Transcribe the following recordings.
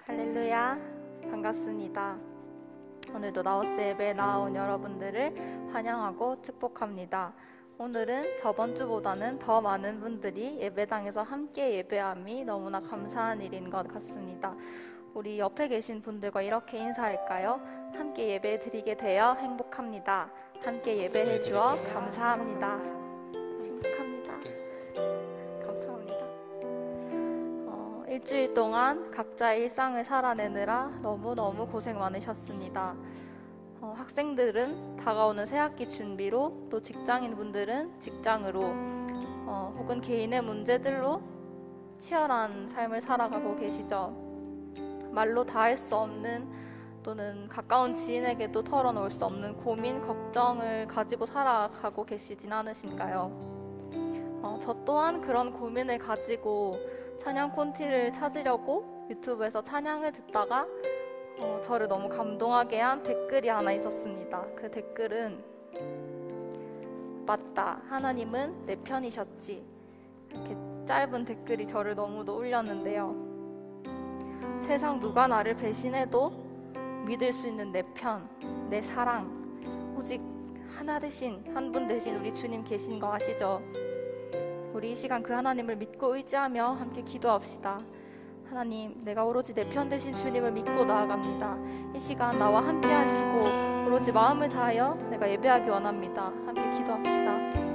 할렐루야, 반갑습니다. 오늘도 나우스 예배에 나온 여러분들을 환영하고 축복합니다. 오늘은 저번 주보다는 더 많은 분들이 예배당에서 함께 예배함이 너무나 감사한 일인 것 같습니다. 우리 옆에 계신 분들과 이렇게 인사할까요? 함께 예배 드리게 되어 행복합니다. 함께 예배해 주어 감사합니다. 행복합니다. 감사합니다. 일주일 동안 각자의 일상을 살아내느라 너무너무 고생 많으셨습니다. 학생들은 다가오는 새학기 준비로, 또 직장인분들은 직장으로, 혹은 개인의 문제들로 치열한 삶을 살아가고 계시죠. 말로 다 할 수 없는, 또는 가까운 지인에게도 털어놓을 수 없는 고민, 걱정을 가지고 살아가고 계시진 않으신가요? 저 또한 그런 고민을 가지고 찬양 콘티를 찾으려고 유튜브에서 찬양을 듣다가 저를 너무 감동하게 한 댓글이 하나 있었습니다. 그 댓글은 맞다, 하나님은 내 편이셨지, 이렇게 짧은 댓글이 저를 너무도 울렸는데요. 세상 누가 나를 배신해도 믿을 수 있는 내 편, 내 사랑, 오직 하나 대신, 한 분 대신 우리 주님 계신 거 아시죠? 우리 이 시간 그 하나님을 믿고 의지하며 함께 기도합시다. 하나님, 내가 오로지 내 편 되신 주님을 믿고 나아갑니다. 이 시간 나와 함께 하시고 오로지 마음을 다하여 내가 예배하기 원합니다. 함께 기도합시다.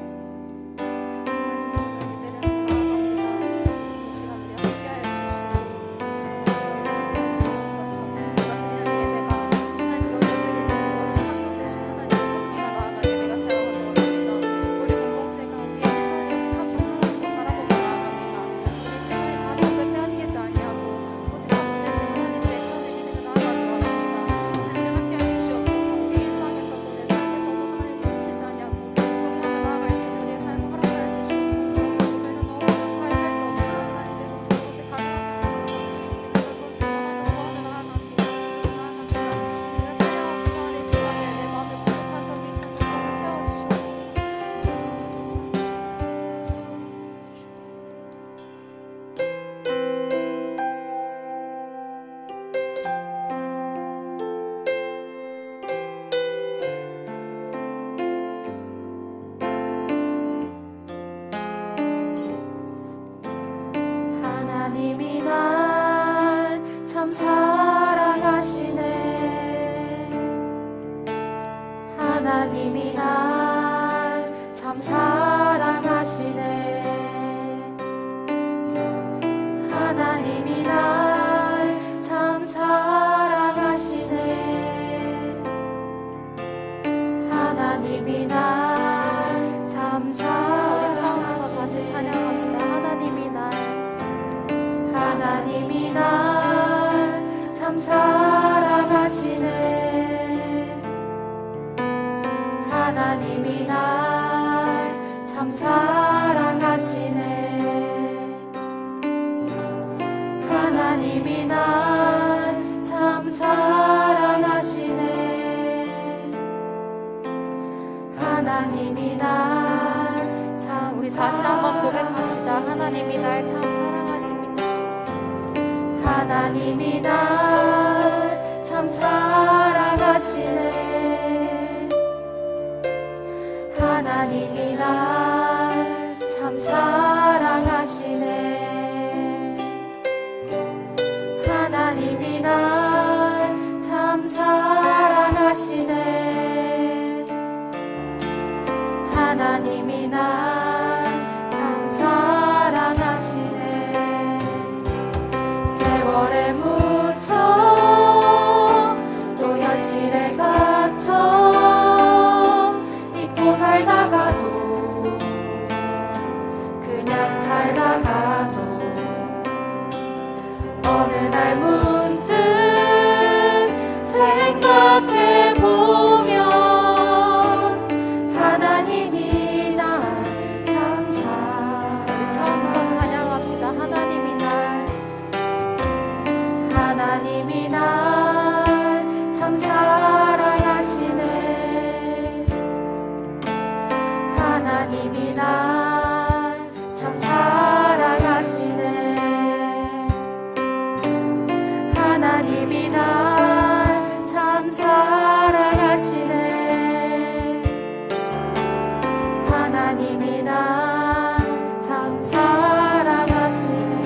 하나님이 날 참 사랑하시네. 하나님이 날 참 사랑하시네. 하나님이 날 참 사랑하시네. 하나님이 날 참 사랑하시네. 다시 찬양합시다. 하나님이 날 참 사랑하시네. 하나님이 날 참 사랑하시네. 하나님이 날 참 사랑하시네. 하나님이 날 참 우리 다시 한번 고백합시다. 하나님이 날 참 사랑하십니다. 하나님이 날 참 사랑하시네. 하나님이 날 참 사랑하시네. 하나님이 날 참 사랑하시네. 하나님이 날 참 사랑하시네. 세월에 묻혀 또 현실에 갇혀 잊고 살다가도, 그냥 살다가도 어느 날 문득 생각해보면 하나님이 날 참 사랑하시네. 우리 처음부터 찬양합시다. 하나님이 날 참 사랑하시네. 하나님이 날 참 사랑하시네. 하나님이 날 참 사랑하시네.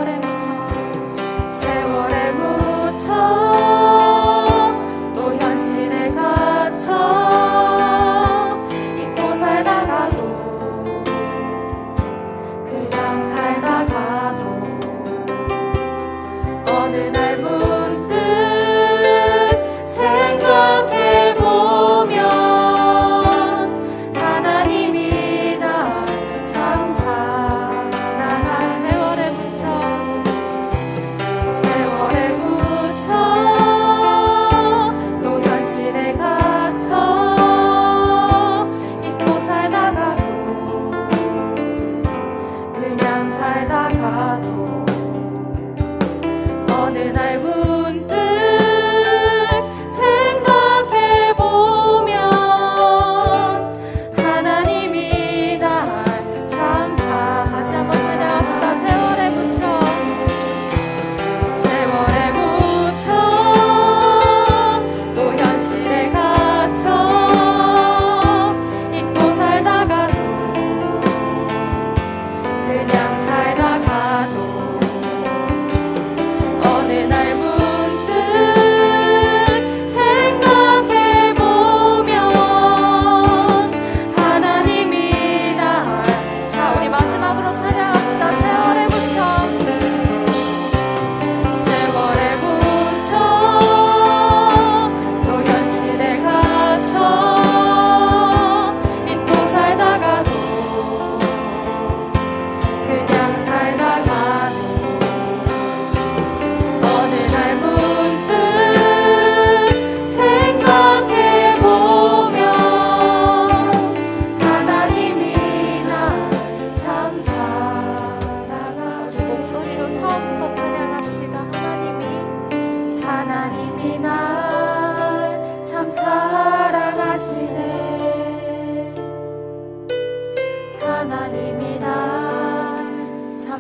세월에 묻혀 또 현실에 갇혀 잊고 살다가도 그냥 살다가도 어느 날 문득 생각해보면 하나님이 날 참 사랑하시네. 세월에 묻혀 또 현실에 갇혀 잊고 살다가도 그냥 살다가도 어느 날 문득 생각해보면 하나님이 날 참 다시 한번 찬양합시다. 세월에 묻혀 세월에 묻혀 또 현실에 갇혀 잊고 살다가도 그냥 살다가도 어느 날 문득 생각해보면 하나님이 날 자, 우리 마지막으로 찬양합시다. 세월에 묻혀 세월에 묻혀 또 현실에 갇혀 잊고 살다가도 그냥 살다가도 어느 날 문득 생각해보면 하나님이 날 참 사랑하시네. 목소리로 처음부터 찬양합시다. 하나님이 날 참 사랑하시네. 하나님이 날 참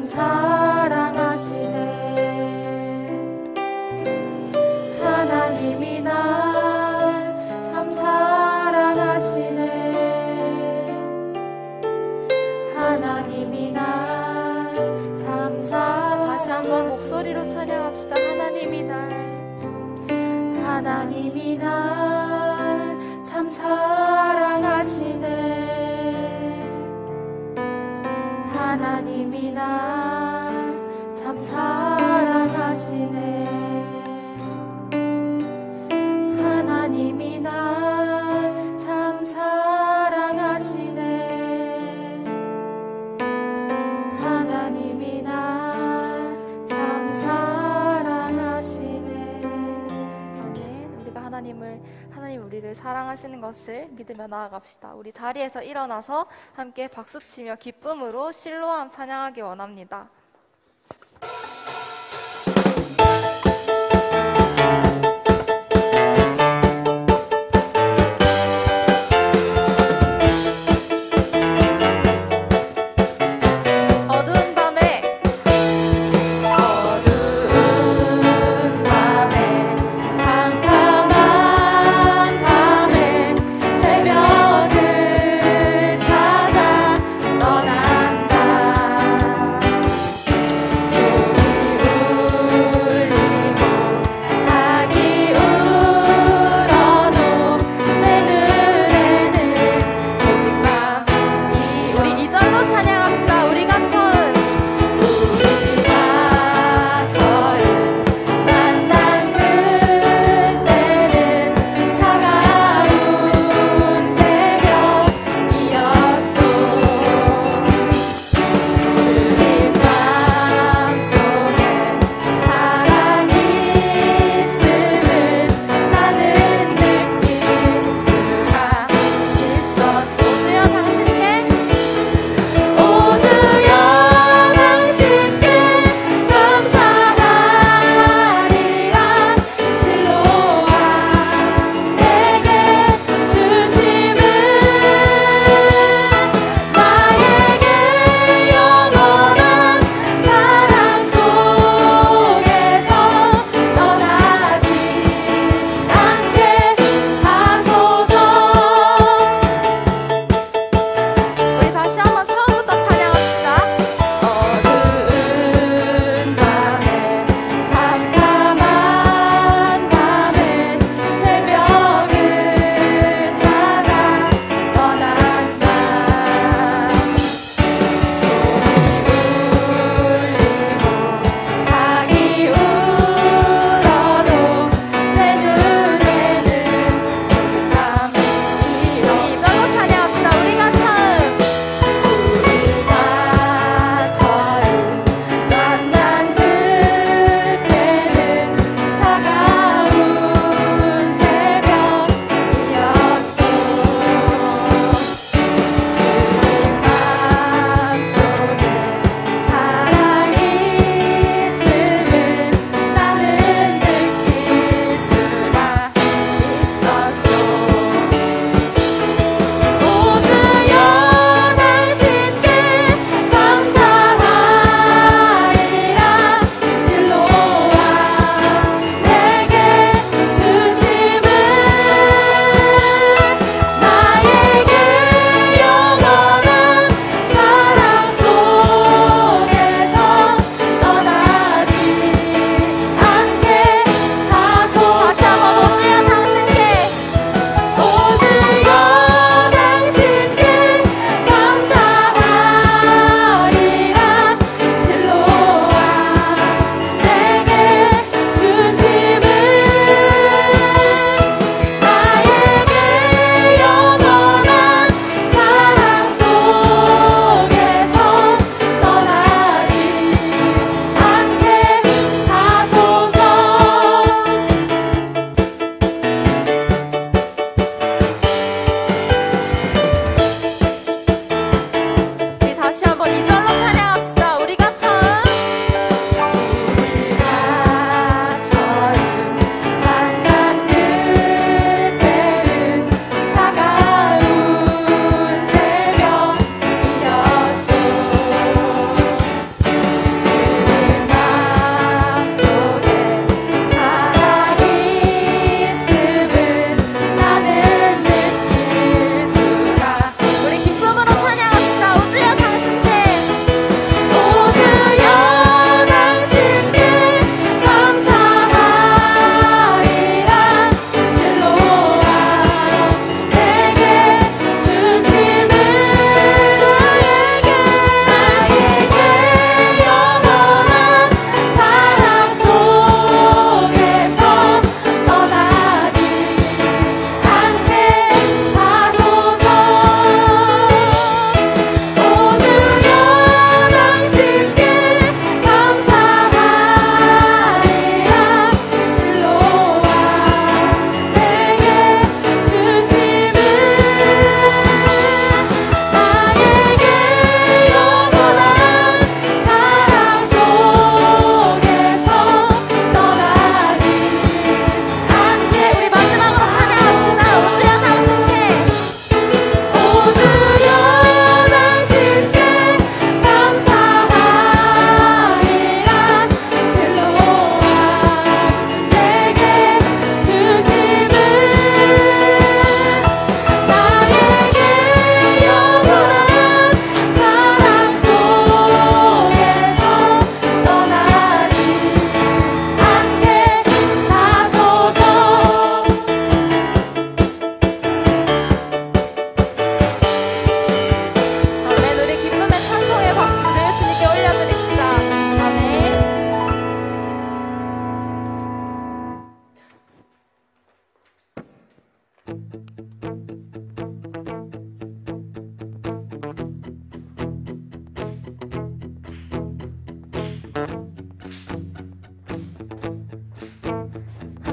사랑하시네. 하나님이 날 참 사랑하시네. 하나님이 날 참 다시 한번 사랑하시네. 목소리로 찬양합시다. 하나님이 날 참 사랑하시네. 하나님이 날 참 사랑하시네. 하나님이 날 참 사랑하시네. 하나님이 날 참 사랑하시네. 아멘. 우리가 하나님 우리를 사랑하시는 것을 믿으며 나아갑시다. 우리 자리에서 일어나서 함께 박수치며 기쁨으로 실로암 찬양하기 원합니다. 어두운 밤에 캄캄한 밤에 새벽을 찾아 떠난다.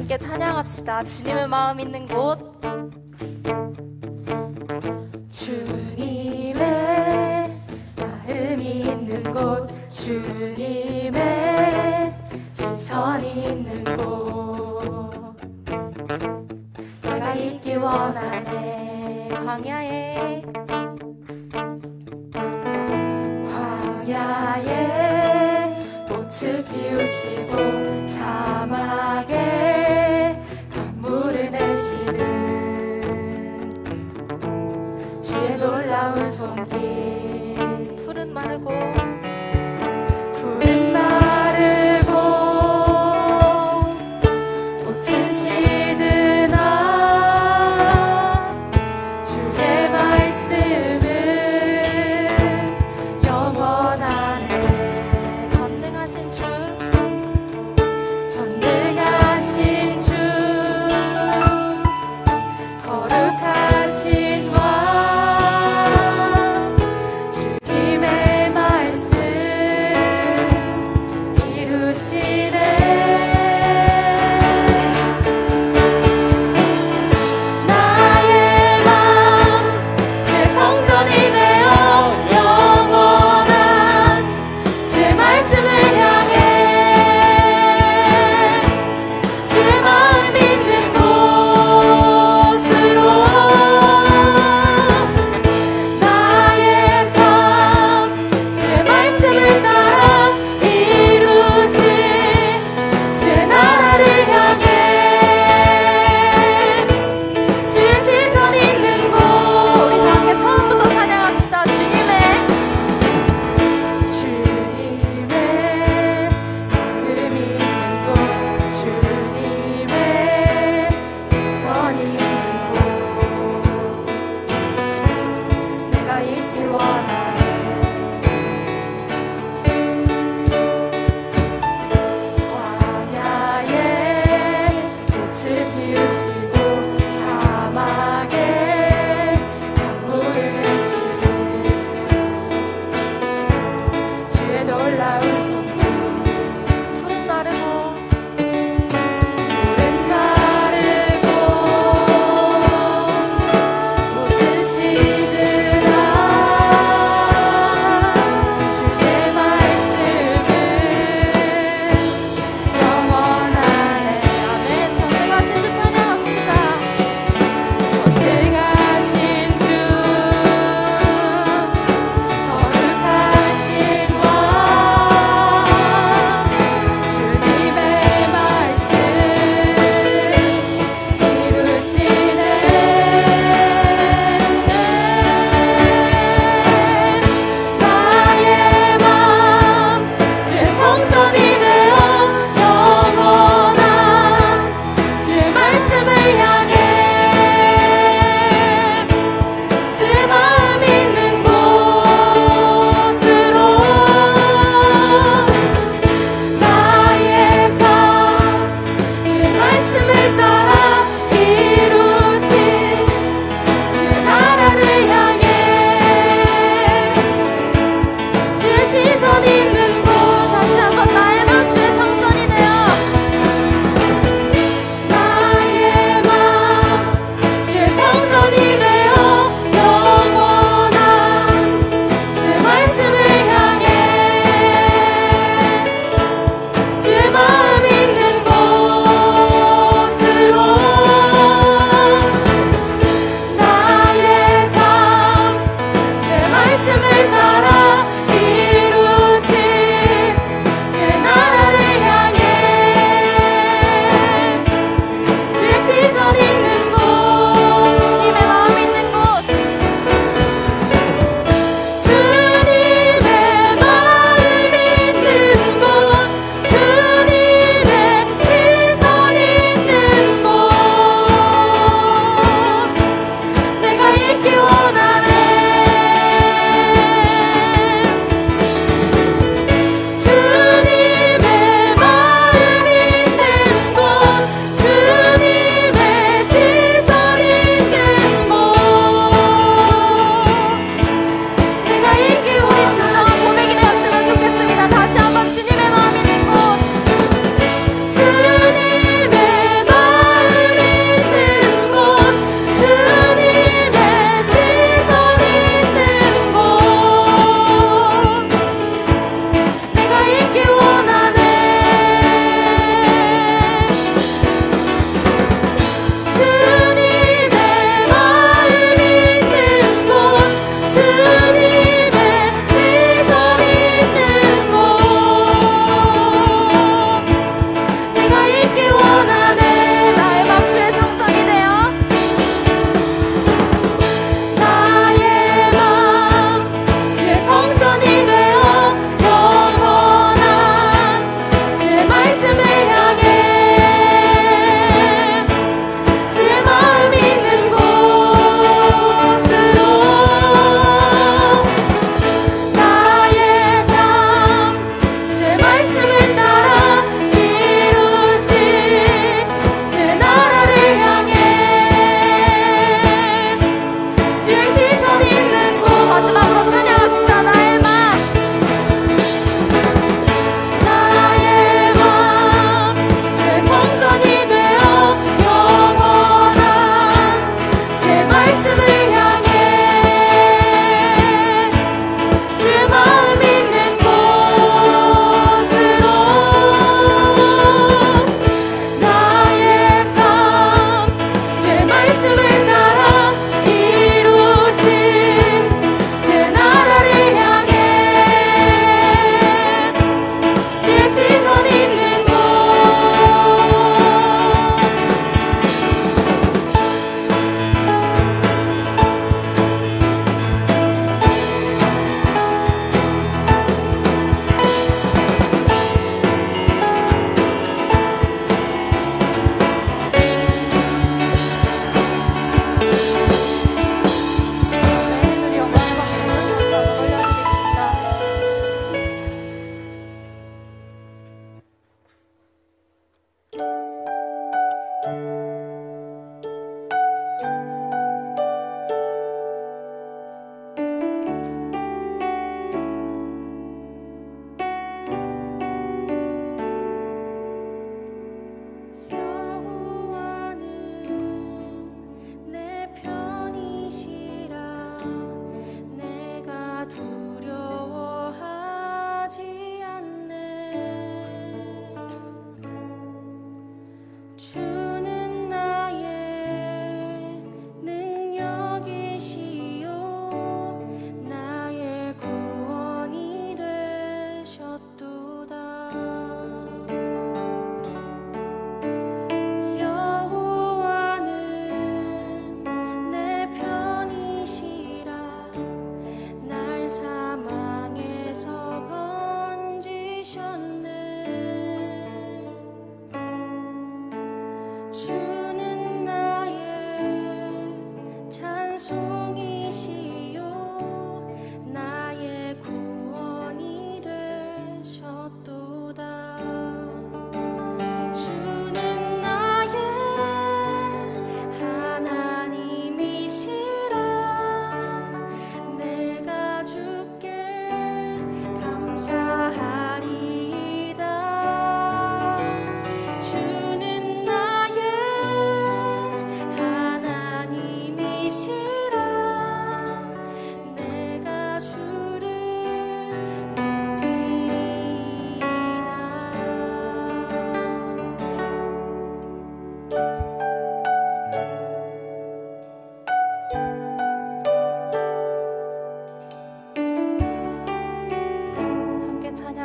함께 찬양합시다. 주님의 마음 있는 곳. 주님의 마음이 있는 곳, 주님의 시선이 있는 곳, 내가 있기 원하네. 광야에 꽃을 피우시고 사막에 강물을 내시는 주의 놀라운 손길. 푸른 마르고 푸른 마르고 꽃은 시드나 주의 말씀은 영원하네. 전능하신 주, 전능하신 주, 거룩하신 왕, 주님의 말씀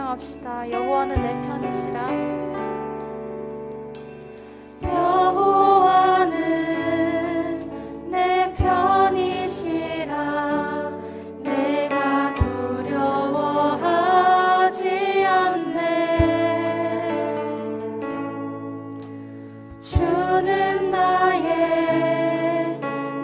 찬양합시다. 여호와는 내 편이시라. 여호와는 내 편이시라. 내가 두려워하지 않네. 주는 나의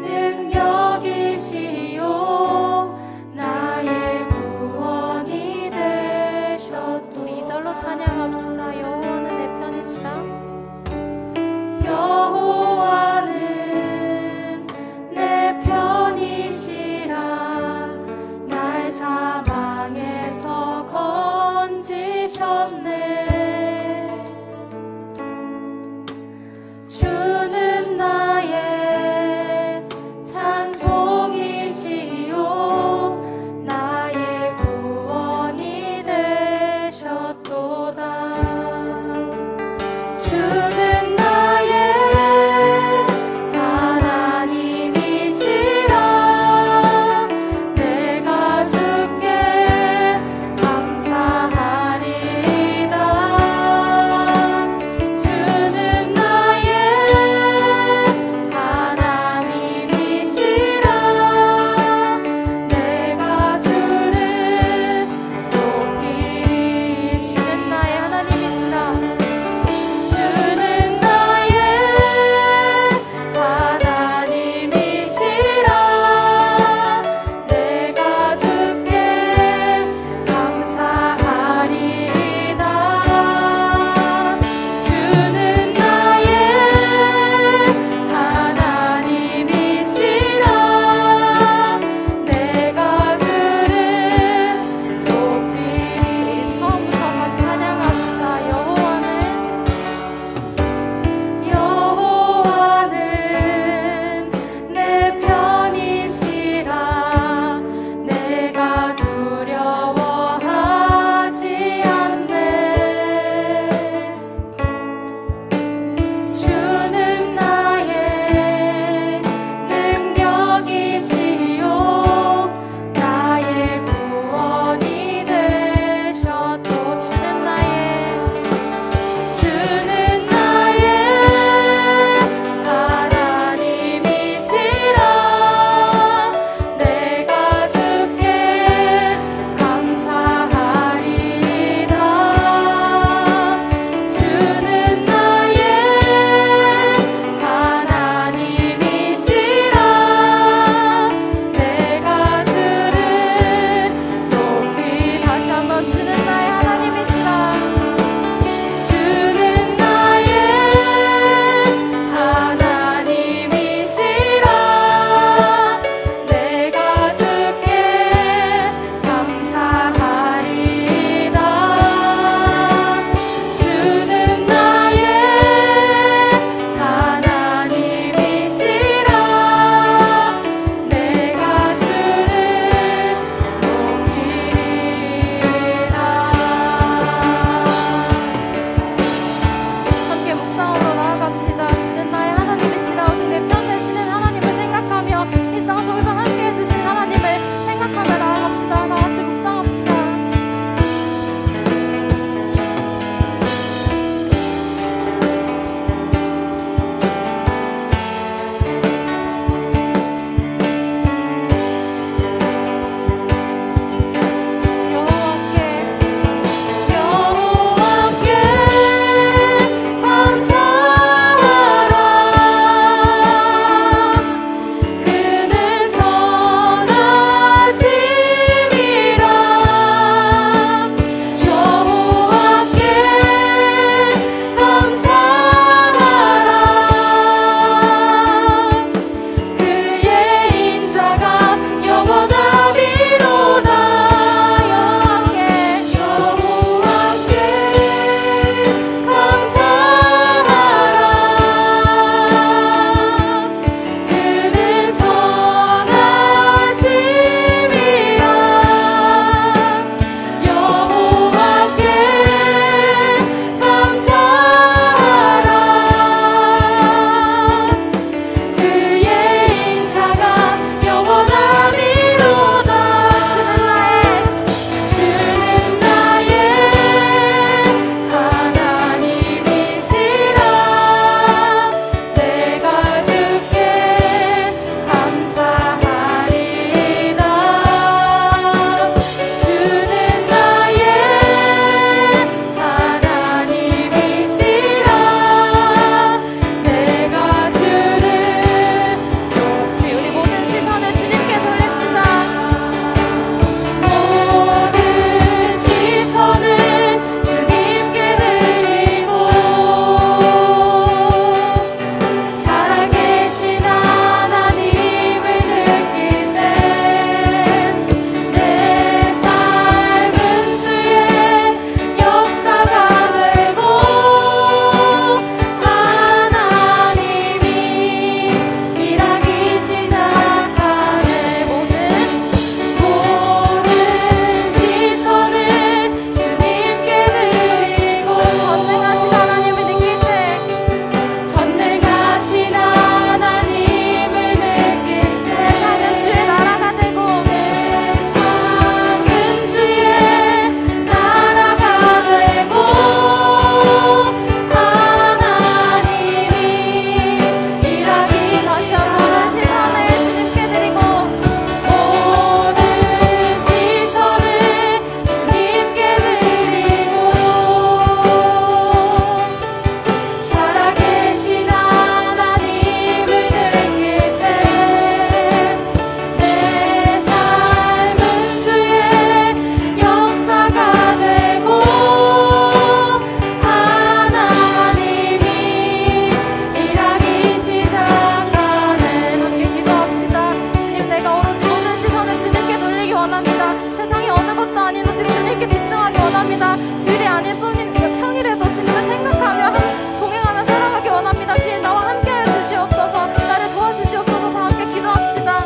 능력이시요 나의 구원이 되셨도. 우리 이절로 찬양합시다. 여호와는 내 원합니다. 주일이 아닐 뿐인 평일에도 주님을 생각하며 동행하며 살아가기 원합니다. 주일 나와 함께하여 주시옵소서. 나를 도와주시옵소서. 다 함께 기도합시다.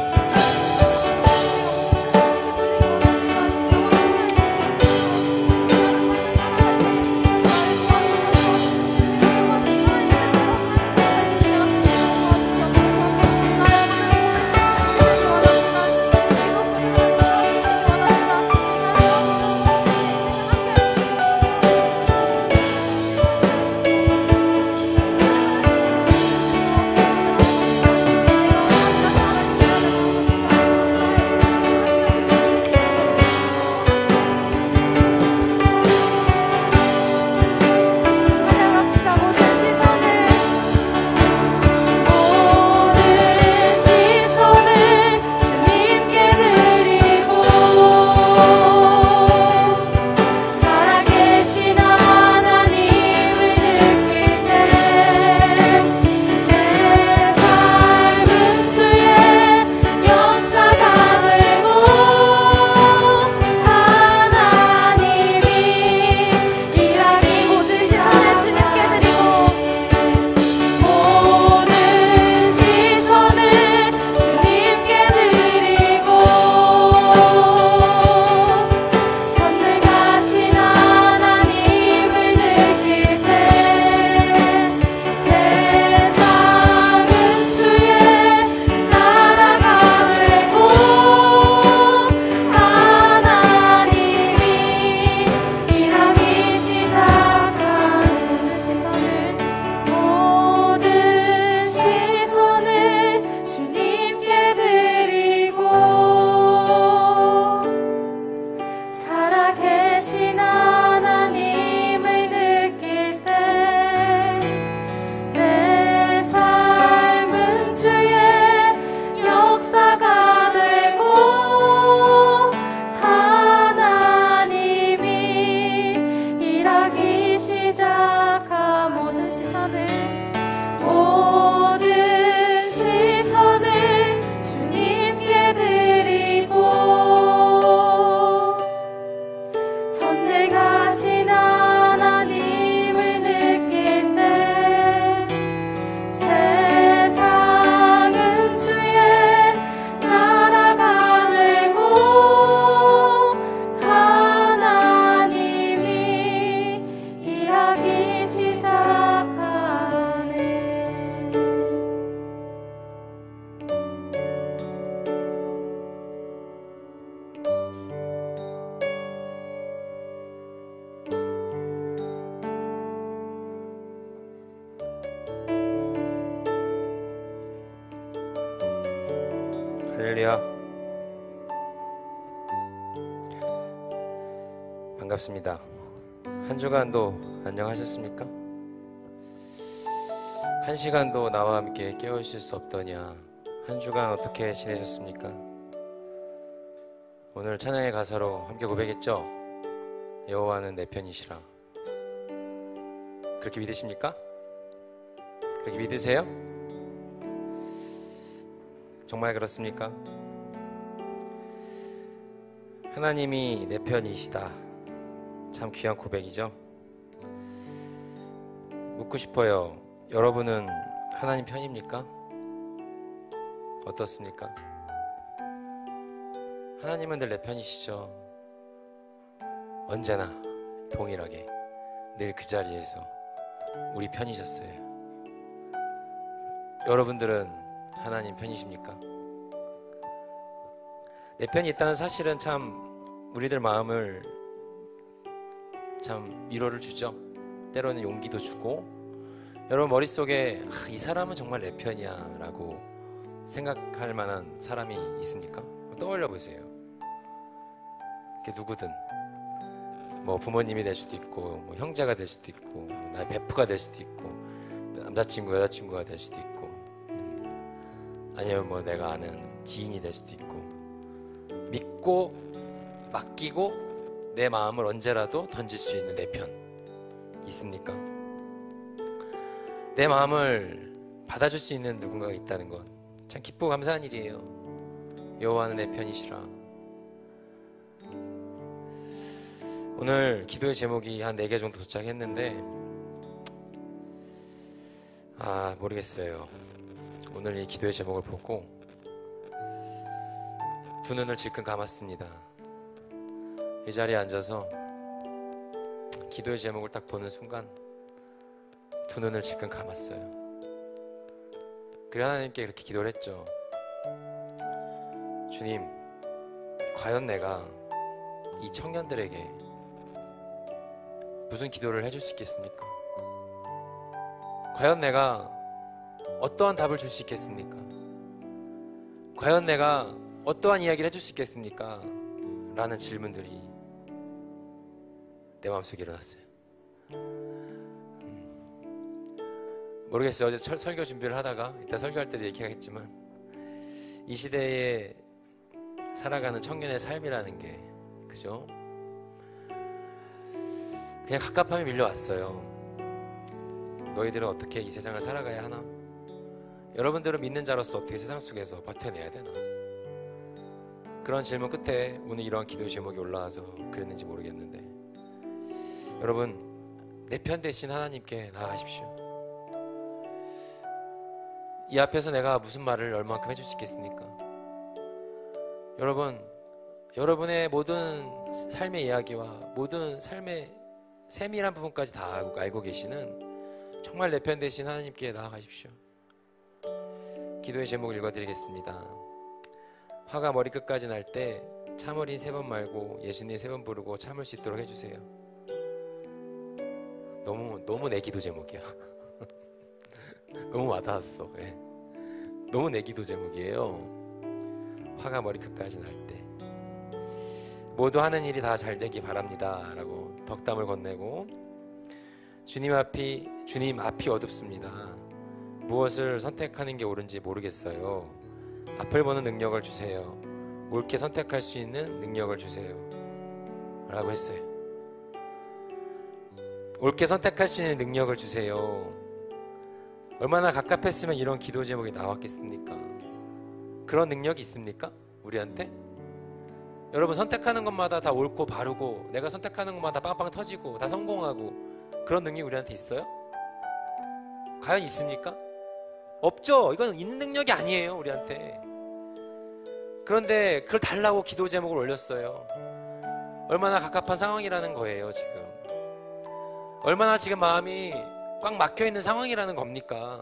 할렐루야. 반갑습니다. 한 주간도 안녕하셨습니까? 한 시간도 나와 함께 깨우실 수 없더냐. 한 주간 어떻게 지내셨습니까? 오늘 찬양의 가사로 함께 고백했죠? 여호와는 내 편이시라. 그렇게 믿으십니까? 그렇게 믿으세요? 정말 그렇습니까? 하나님이 내 편이시다. 참 귀한 고백이죠? 묻고 싶어요. 여러분은 하나님 편입니까? 어떻습니까? 하나님은 늘 내 편이시죠. 언제나 동일하게 늘 그 자리에서 우리 편이셨어요. 여러분들은 하나님 편이십니까? 내 편이 있다는 사실은 참 우리들 마음을 참 위로를 주죠. 때로는 용기도 주고, 여러분 머릿속에 이 사람은 정말 내 편이야 라고 생각할 만한 사람이 있습니까? 떠올려 보세요. 누구든 뭐 부모님이 될 수도 있고, 뭐 형제가 될 수도 있고, 나의 베프가 될 수도 있고, 남자친구 여자친구가 될 수도 있고, 아니면 뭐 내가 아는 지인이 될 수도 있고, 믿고 맡기고 내 마음을 언제라도 던질 수 있는 내 편 있습니까? 내 마음을 받아줄 수 있는 누군가가 있다는 건 참 기쁘고 감사한 일이에요. 여호와는 내 편이시라. 오늘 기도의 제목이 한 4개 정도 도착했는데 모르겠어요. 오늘 이 기도의 제목을 보고 두 눈을 질끈 감았습니다. 이 자리에 앉아서 기도의 제목을 딱 보는 순간 두 눈을 질끈 감았어요. 그래 하나님께 이렇게 기도를 했죠. 주님, 과연 내가 이 청년들에게 무슨 기도를 해줄 수 있겠습니까? 과연 내가 어떠한 답을 줄 수 있겠습니까? 과연 내가 어떠한 이야기를 해줄 수 있겠습니까? 라는 질문들이 내 마음속에 일어났어요. 모르겠어요. 어제 설교 준비를 하다가 이따 설교할 때도 얘기하겠지만 이 시대에 살아가는 청년의 삶이라는 게 그죠? 그냥 갑갑함이 밀려왔어요. 너희들은 어떻게 이 세상을 살아가야 하나? 여러분들은 믿는 자로서 어떻게 세상 속에서 버텨내야 되나? 그런 질문 끝에 오늘 이러한 기도의 제목이 올라와서 그랬는지 모르겠는데 여러분, 내 편 대신 하나님께 나아가십시오. 이 앞에서 내가 무슨 말을 얼마만큼 해줄 수 있겠습니까? 여러분, 여러분의 모든 삶의 이야기와 모든 삶의 세밀한 부분까지 다 알고 계시는 정말 내 편 대신 하나님께 나아가십시오. 기도의 제목을 읽어드리겠습니다. 화가 머리끝까지 날 때 참으린 3번 말고 예수님 3번 부르고 참을 수 있도록 해주세요. 너무 내 기도 제목이야. 너무 와닿았어. 네. 너무 내 기도 제목이에요. 화가 머리끝까지 날 때 모두 하는 일이 다 잘 되기 바랍니다 라고 덕담을 건네고 주님 앞이 어둡습니다. 무엇을 선택하는 게 옳은지 모르겠어요. 앞을 보는 능력을 주세요. 옳게 선택할 수 있는 능력을 주세요 라고 했어요. 옳게 선택할 수 있는 능력을 주세요. 얼마나 갑갑했으면 이런 기도 제목이 나왔겠습니까? 그런 능력이 있습니까? 우리한테? 여러분, 선택하는 것마다 다 옳고 바르고 내가 선택하는 것마다 빵빵 터지고 다 성공하고 그런 능력이 우리한테 있어요? 과연 있습니까? 없죠. 이건 있는 능력이 아니에요, 우리한테. 그런데 그걸 달라고 기도 제목을 올렸어요. 얼마나 갑갑한 상황이라는 거예요, 지금. 얼마나 지금 마음이 꽉 막혀있는 상황이라는 겁니까?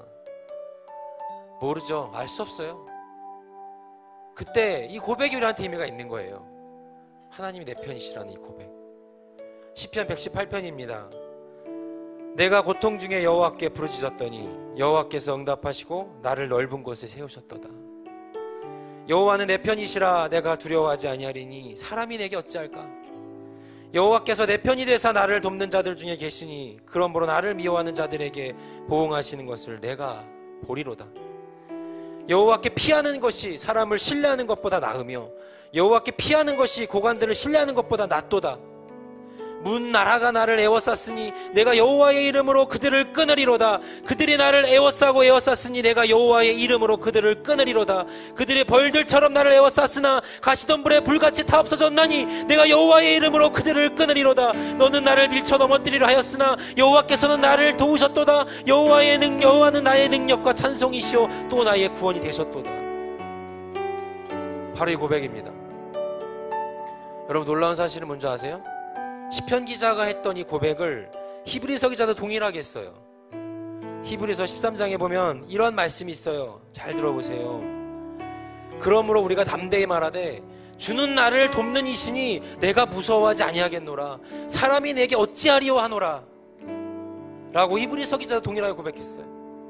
모르죠. 알 수 없어요. 그때 이 고백이 우리한테 의미가 있는 거예요. 하나님이 내 편이시라는 이 고백. 시편 118편입니다. 내가 고통 중에 여호와께 부르짖었더니 여호와께서 응답하시고 나를 넓은 곳에 세우셨도다. 여호와는 내 편이시라 내가 두려워하지 아니하리니 사람이 내게 어찌할까? 여호와께서 내 편이 되사 나를 돕는 자들 중에 계시니 그러므로 나를 미워하는 자들에게 보응하시는 것을 내가 보리로다. 여호와께 피하는 것이 사람을 신뢰하는 것보다 나으며 여호와께 피하는 것이 고관들을 신뢰하는 것보다 낫도다. 문 나라가 나를 에워쌌으니 내가 여호와의 이름으로 그들을 끊으리로다. 그들이 나를 에워싸고 내가 여호와의 이름으로 그들을 끊으리로다. 그들의 벌들처럼 나를 에워쌌으나 가시덤불에 불같이 다 없어졌나니 내가 여호와의 이름으로 그들을 끊으리로다. 너는 나를 밀쳐 넘어뜨리려 하였으나 여호와께서는 나를 도우셨도다. 여호와는 나의 능력과 찬송이시오 또 나의 구원이 되셨도다. 바로 이 고백입니다. 여러분, 놀라운 사실은 뭔지 아세요? 시편 기자가 했던 이 고백을 히브리서 기자도 동일하게 했어요. 히브리서 13장에 보면 이런 말씀이 있어요. 잘 들어보세요. 그러므로 우리가 담대히 말하되 주는 나를 돕는 이시니 내가 무서워하지 아니하겠노라. 사람이 내게 어찌하리요 하노라 라고 히브리서 기자도 동일하게 고백했어요.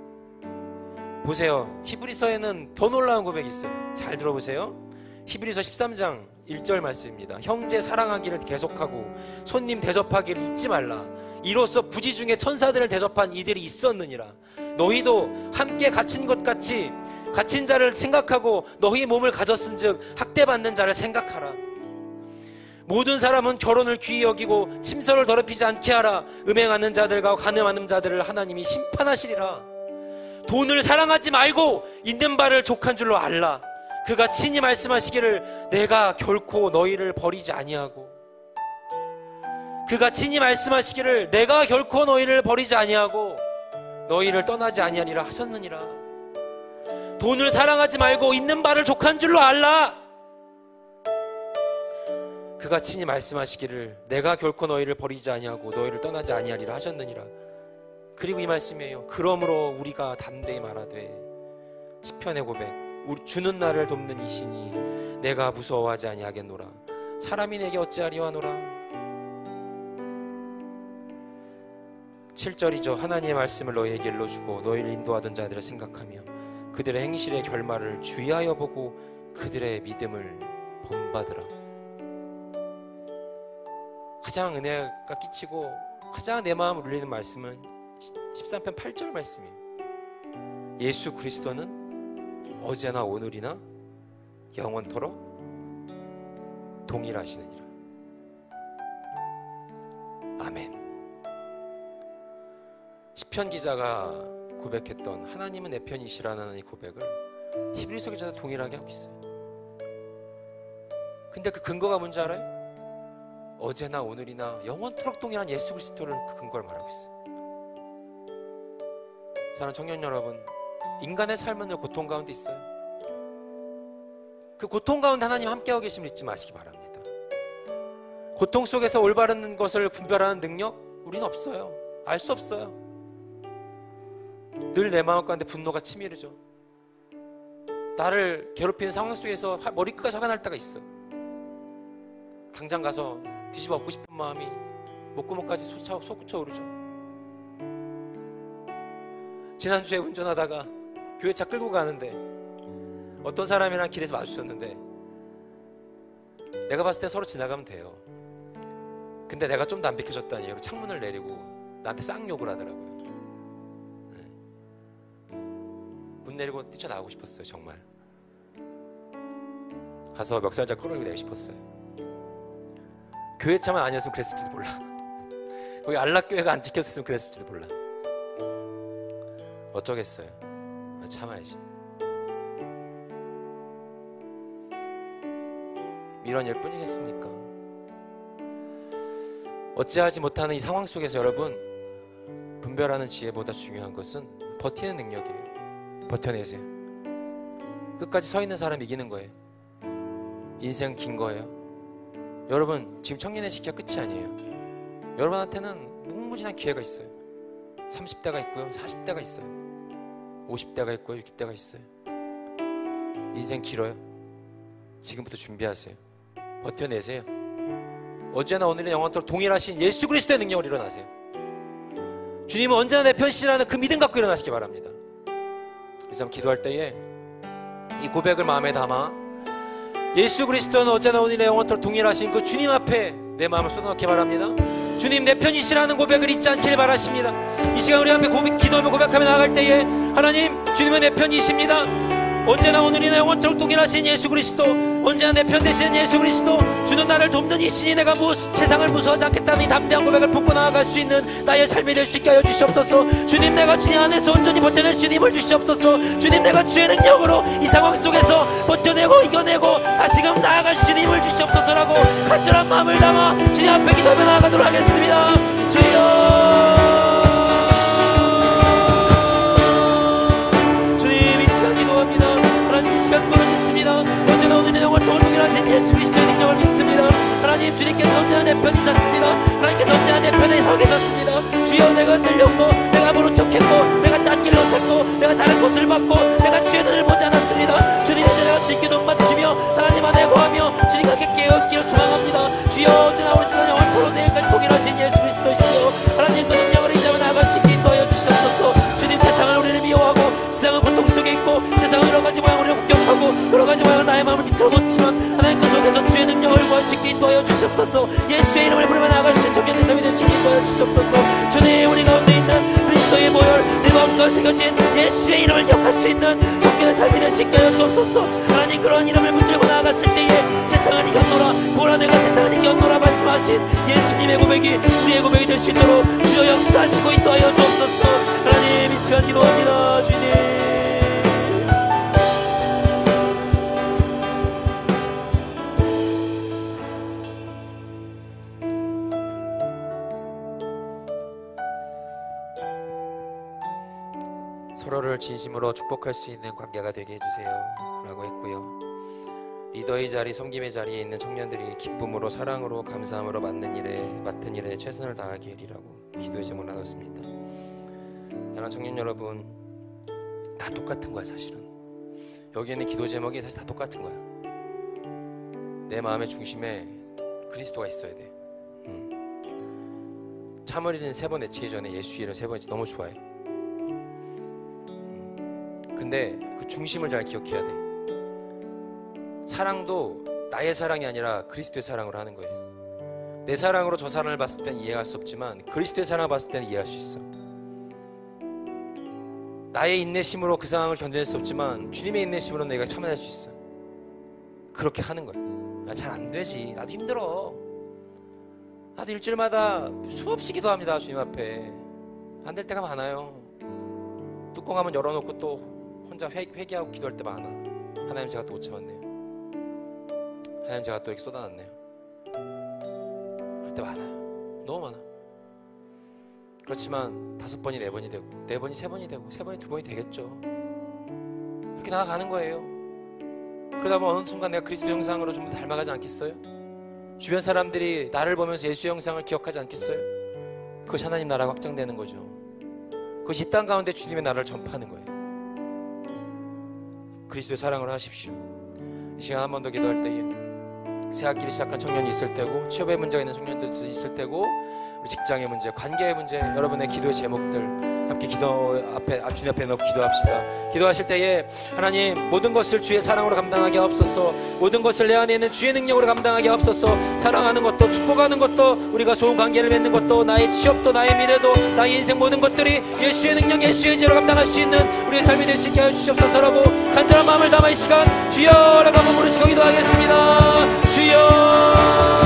보세요. 히브리서에는 더 놀라운 고백이 있어요. 잘 들어보세요. 히브리서 13장 1절 말씀입니다. 형제 사랑하기를 계속하고 손님 대접하기를 잊지 말라. 이로써 부지 중에 천사들을 대접한 이들이 있었느니라. 너희도 함께 갇힌 것 같이 갇힌 자를 생각하고 너희 몸을 가졌은즉 학대받는 자를 생각하라. 모든 사람은 결혼을 귀히 여기고 침서를 더럽히지 않게 하라. 음행하는 자들과 간음하는 자들을 하나님이 심판하시리라. 돈을 사랑하지 말고 있는 바를 족한 줄로 알라. 그가 친히 말씀하시기를 내가 결코 너희를 버리지 아니하고 그가 친히 말씀하시기를 내가 결코 너희를 버리지 아니하고 너희를 떠나지 아니하리라 하셨느니라. 돈을 사랑하지 말고 있는 바를 족한 줄로 알라. 그가 친히 말씀하시기를 내가 결코 너희를 버리지 아니하고 너희를 떠나지 아니하리라 하셨느니라. 그리고 이 말씀이에요. 그러므로 우리가 담대히 말하되 시편의 고백, 우리 주는 나를 돕는 이시니 내가 무서워하지 아니하겠노라. 사람이 내게 어찌하리와 하노라. 7절이죠. 하나님의 말씀을 너희에게 일러주고 너희를 인도하던 자들을 생각하며 그들의 행실의 결말을 주의하여 보고 그들의 믿음을 본받으라. 가장 은혜가 끼치고 가장 내 마음을 울리는 말씀은 13편 8절 말씀이에요. 예수 그리스도는 어제나 오늘이나 영원토록 동일하시느니라. 아멘. 시편 기자가 고백했던 하나님은 내 편이시라는 이 고백을 히브리서 기자도 동일하게 하고 있어요. 근데 그 근거가 뭔지 알아요? 어제나 오늘이나 영원토록 동일한 예수 그리스도를 그 근거를 말하고 있어요. 사랑하는 청년 여러분, 인간의 삶은 늘 고통 가운데 있어요. 그 고통 가운데 하나님 함께하고 계심을 잊지 마시기 바랍니다. 고통 속에서 올바른 것을 분별하는 능력 우리는 없어요. 알 수 없어요. 늘 내 마음 가운데 분노가 치밀해져. 나를 괴롭히는 상황 속에서 머리끝까지 화가 날 때가 있어. 당장 가서 뒤집어 엎고 싶은 마음이 목구멍까지 솟구쳐 오르죠. 지난주에 운전하다가 교회차 끌고 가는데 어떤 사람이랑 길에서 마주쳤는데 내가 봤을 때 서로 지나가면 돼요. 근데 내가 좀 더 안 비켜줬다는 이유로 창문을 내리고 나한테 쌍욕을 하더라고요. 문 내리고 뛰쳐나오고 싶었어요. 정말 가서 멱살잡고 끌어내고 내고 싶었어요. 교회차만 아니었으면 그랬을지도 몰라. 거기 안락교회가 안 지켰으면 그랬을지도 몰라. 어쩌겠어요. 참아야지. 이런 일 뿐이겠습니까? 어찌하지 못하는 이 상황 속에서 여러분, 분별하는 지혜보다 중요한 것은 버티는 능력이에요. 버텨내세요. 끝까지 서 있는 사람이 이기는 거예요. 인생 긴 거예요. 여러분, 지금 청년의 시기가 끝이 아니에요. 여러분한테는 무궁무진한 기회가 있어요. 30대가 있고요, 40대가 있어요, 50대가 있고요, 60대가 있어요. 인생 길어요. 지금부터 준비하세요. 버텨내세요. 어제나 오늘은 영원토록 동일하신 예수 그리스도의 능력으로 일어나세요. 주님은 언제나 내 편이시라는 그 믿음 갖고 일어나시기 바랍니다. 그래서 기도할 때에 이 고백을 마음에 담아 예수 그리스도는 어제나 오늘의 영원토록 동일하신 그 주님 앞에 내 마음을 쏟아놓기 바랍니다. 주님 내 편이시라는 고백을 잊지 않기를 바라십니다. 이 시간 우리 앞에 기도하며 고백하며 나아갈 때에 하나님, 주님은 내 편이십니다. 언제나 오늘이나 영원토록 동일하신 예수 그리스도, 언제나 내 편 되시는 예수 그리스도, 주는 나를 돕는 이시니 내가 세상을 무서워하지 않겠다는 이 담대한 고백을 품고 나아갈 수 있는 나의 삶이 될 수 있게 하여 주시옵소서. 주님, 내가 주님 안에서 온전히 버텨낼 수 있는 힘을 주시옵소서. 주님, 내가 주의 능력으로 이 상황 속에서 버텨내고 이겨내고 다시금 나아갈 수 있는 힘을 주시옵소서라고 간절한 마음을 담아 주님 앞에 기도하며 나아가도록 하겠습니다. 주여, 이 시간 부르짖습니다. 어제나 오늘의 영원토록 동일하신 예수 그리스도의 능력을 믿습니다. 하나님, 주님께서 언제나 내 편이셨습니다. 하나님께서 언제나 내 편에 서 계셨습니다. 주여, 내가 흔들렸고 내가 모른 척했고 내가 딴 길로 샜고 내가 다른 곳을 봤고 내가 주의 눈을 보지 않았습니다. 주님, 이제 내가 주님께 눈 맞추며 하나님 안에 거하며 주님과 함께 깨어있기를 소망합니다. 주여, 어제나 오늘날 영원토록 내일까지 동일하신 예수 그리스도시여, 하나님 그 능력을 의지하며 나아갈 수 있게 인도하여 주시옵소서. 주님, 세상을 우리를 미워하고 세상은 고통 속에 있고 세상은 여러 가지 모양 우리를 공격하고 여러 가지 모양 나의 마음을 뒤틀어놓지만 하나님 그 속에서 주의 능력을 구할 수 있게 인도하여 주시옵소서. 예수의 이름을 부르며 나아갈 수 있는 청년의 삶이 될 수 있게 인도하여 주시옵소서. 주님, 우리 가운데 있는 그리스도의 모혈 내 마음과 새겨진 예수의 이름을 기억할 수 있는 청년의 삶이 될 수 있게 하여 주옵소서. 하나님, 그런 이름을 붙들고 나아갔을 때에 세상을 이겼노라, 보라 내가 세상을 이겼노라 말씀하신 예수님의 고백이 우리의 고백이 될 수 있도록 주여 역사하시고 인도하여 주옵소서. 하나님, 이 시간 기도합니다. 주님, 서로를 진심으로 축복할 수 있는 관계가 되게 해주세요 라고 했고요. 리더의 자리, 섬김의 자리에 있는 청년들이 기쁨으로 사랑으로 감사함으로 맡은 일에 최선을 다하기 위리라고 기도의 제목을 나눴습니다. 사랑하는 청년 여러분, 다 똑같은 거야. 사실은 여기 있는 기도 제목이 사실 다 똑같은 거야. 내 마음의 중심에 그리스도가 있어야 돼. 참으리는 3번 외치기 전에 예수 이름 3번 외치 너무 좋아해. 근데 그 중심을 잘 기억해야 돼. 사랑도 나의 사랑이 아니라 그리스도의 사랑으로 하는 거예요. 내 사랑으로 저 사람을 봤을 때는 이해할 수 없지만 그리스도의 사랑을 봤을 때는 이해할 수 있어. 나의 인내심으로 그 상황을 견뎌낼 수 없지만 주님의 인내심으로는 내가 참아낼 수 있어. 그렇게 하는 거예요. 잘 안 되지. 나도 힘들어. 나도 일주일마다 수없이 기도합니다. 주님 앞에. 안 될 때가 많아요. 뚜껑 한번 열어놓고 또 혼자 회개하고 기도할 때 많아. 하나님 제가 또 못 참았네요. 하나님 제가 또 이렇게 쏟아놨네요. 그럴 때 많아요. 너무 많아. 그렇지만 5번이 4번이 되고 4번이 3번이 되고 3번이 2번이 되겠죠. 그렇게 나아가는 거예요. 그러다 보면 어느 순간 내가 그리스도 형상으로 좀 닮아가지 않겠어요? 주변 사람들이 나를 보면서 예수의 형상을 기억하지 않겠어요? 그것이 하나님 나라가 확장되는 거죠. 그것이 이 땅 가운데 주님의 나라를 전파하는 거예요. 그리스도의 사랑을 하십시오. 이 시간 한 번 더 기도할 때에 새학기를 시작한 청년이 있을 테고, 취업에 문제가 있는 청년들도 있을 테고, 우리 직장의 문제, 관계의 문제, 여러분의 기도의 제목들 함께 기도 앞에 주님 앞에 놓고 기도합시다. 기도하실 때에 하나님, 모든 것을 주의 사랑으로 감당하게 하옵소서. 모든 것을 내 안에 있는 주의 능력으로 감당하게 하옵소서. 사랑하는 것도 축복하는 것도 우리가 좋은 관계를 맺는 것도 나의 취업도 나의 미래도 나의 인생 모든 것들이 예수의 능력, 예수의 지혜로 감당할 수 있는 우리의 삶이 될 수 있게 하여 주시옵소서라고 간절한 마음을 담아 이 시간 주여라고 한번 부르시고 기도하겠습니다. 주여.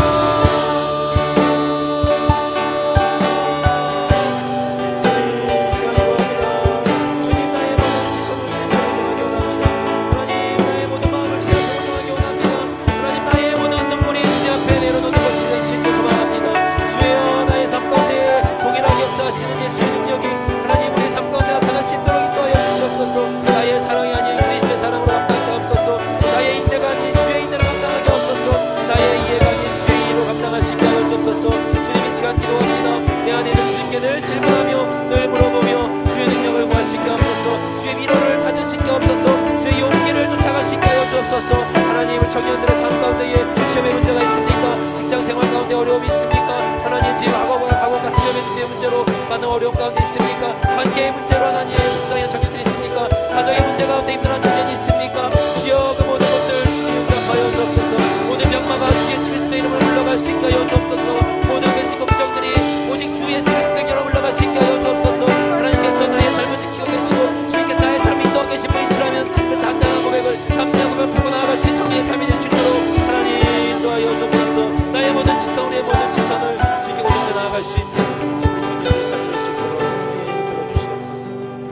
하나님을 청년들의 삶 가운데에 시험의 문제가 있습니까? 직장생활 가운데 어려움이 있습니까? 하나님 지금 학원 같은 시험의 준비의 문제로 많은 어려움 가운데 있습니까? 관계의 문제로 하나님 불쌍한 청년들이 있습니까? 가정의 문제 가운데 힘들어하는 청년이 있습니까? 주여 그 모든 것들 주님 응답하여 주옵소서. 모든 병마가 주 예수 그리스도의 이름을 물러갈 수 있게 하여 주옵소서. 모든 것이 걱정들이 오직 주 예수 그리스도의 이름으로 물러갈 수 있게 하여 주옵소서. 하나님께서 나의 삶을 지키고 계시고 주님께서 나의 삶을 인도하고 계신 분이시라면 그 당당한 고백을 보고 나아갈 수 있는 정리의 삶이 될 수 있도록 하나님 인도하여 주옵소서. 나의 모든 시선, 우리의 모든 시선을 주님께 고정해 나아갈 수 있는 우리 청년의 삶이 될 수 있도록 주의 이름으로 들어주시옵소서.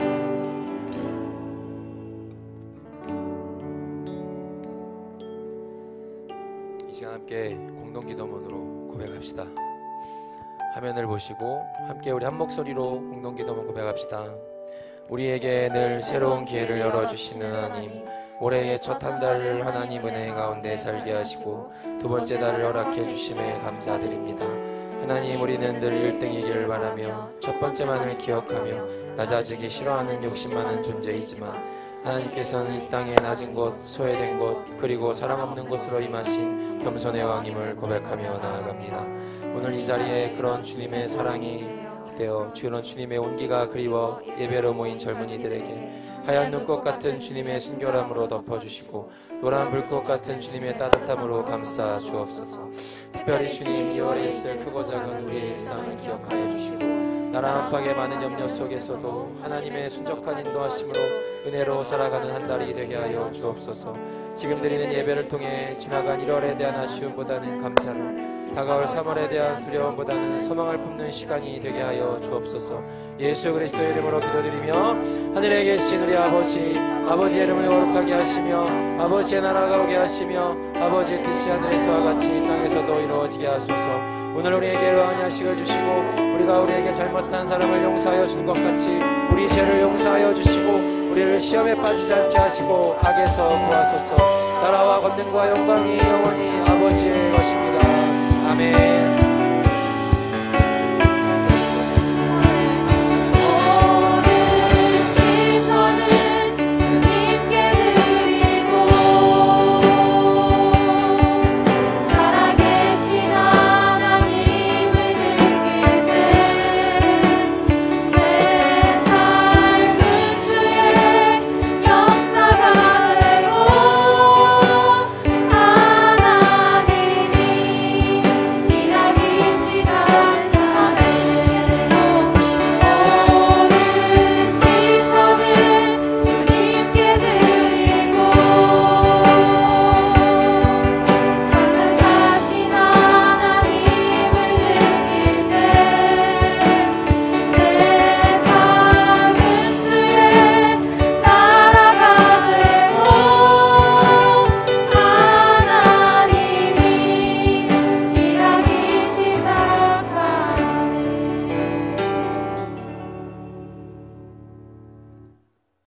이 시간 함께 공동기도문으로 고백합시다. 화면을 보시고 함께 우리 한 목소리로 공동기도문 고백합시다. 우리에게 늘 새로운 기회를 열어주시는 하나님, 올해의 첫 한 달을 하나님 은혜 가운데 살게 하시고 두 번째 달을 허락해 주심에 감사드립니다. 하나님, 우리는 늘 1등이기를 바라며 첫 번째만을 기억하며 낮아지기 싫어하는 욕심 많은 존재이지만 하나님께서는 이 땅의 낮은 곳, 소외된 곳, 그리고 사랑 없는 곳으로 임하신 겸손의 왕임을 고백하며 나아갑니다. 오늘 이 자리에 그런 주님의 사랑이 되어 주는 주님의 온기가 그리워 예배로 모인 젊은이들에게 하얀 눈꽃 같은 주님의 순결함으로 덮어주시고 노란 불꽃 같은 주님의 따뜻함으로 감싸 주옵소서. 특별히 주님, 2월에 있을 크고 작은 우리의 일상을 기억하여 주시고 나라 안팎의 많은 염려 속에서도 하나님의 순적한 인도하심으로 은혜로 살아가는 한 달이 되게 하여 주옵소서. 지금 드리는 예배를 통해 지나간 1월에 대한 아쉬움보다는 감사를, 다가올 3월에 대한 두려움보다는 소망을 품는 시간이 되게 하여 주옵소서. 예수 그리스도의 이름으로 기도드리며 하늘에 계신 우리 아버지의 이름을 거룩하게 하시며 아버지의 나라가 오게 하시며 아버지의 뜻이 하늘에서와 같이 땅에서도 이루어지게 하소서. 오늘 우리에게 의한 야식을 주시고 우리가 우리에게 잘못한 사람을 용서하여 준 것 같이 우리 죄를 용서하여 주시고 우리를 시험에 빠지지 않게 하시고 악에서 구하소서. 나라와 권능과 영광이 영원히 아버지의 것입니다. 아멘.